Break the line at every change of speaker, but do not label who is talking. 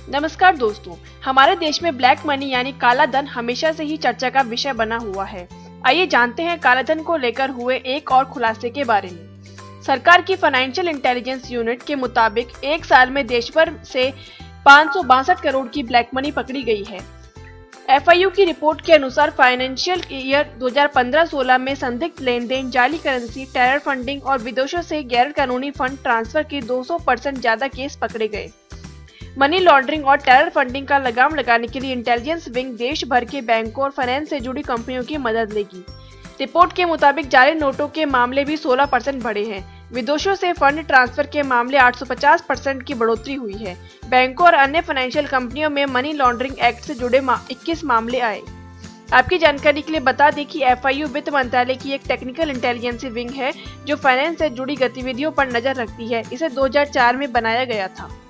नमस्कार दोस्तों, हमारे देश में ब्लैक मनी यानी काला धन हमेशा से ही चर्चा का विषय बना हुआ है। आइए जानते हैं काला धन को लेकर हुए एक और खुलासे के बारे में। सरकार की फाइनेंशियल इंटेलिजेंस यूनिट के मुताबिक एक साल में देश भर से 562 करोड़ की ब्लैक मनी पकड़ी गई है। FIU की रिपोर्ट के अनुसार फाइनेंशियल ईयर 2015-16 में संदिग्ध लेन देन, जाली करेंसी, टेरर फंडिंग और विदेशों से गैर कानूनी फंड ट्रांसफर के 200% ज्यादा केस पकड़े गए। मनी लॉन्ड्रिंग और टेरर फंडिंग का लगाम लगाने के लिए इंटेलिजेंस विंग देश भर के बैंकों और फाइनेंस से जुड़ी कंपनियों की मदद लेगी। रिपोर्ट के मुताबिक जाली नोटों के मामले भी 16% बढ़े हैं। विदेशों से फंड ट्रांसफर के मामले 850% की बढ़ोतरी हुई है। बैंकों और अन्य फाइनेंशियल कंपनियों में मनी लॉन्ड्रिंग एक्ट से जुड़े 21 मामले आए। आपकी जानकारी के लिए बता दें कि FIU वित्त मंत्रालय की एक टेक्निकल इंटेलिजेंस विंग है जो फाइनेंस से जुड़ी गतिविधियों पर नजर रखती है। इसे 2004 में बनाया गया था।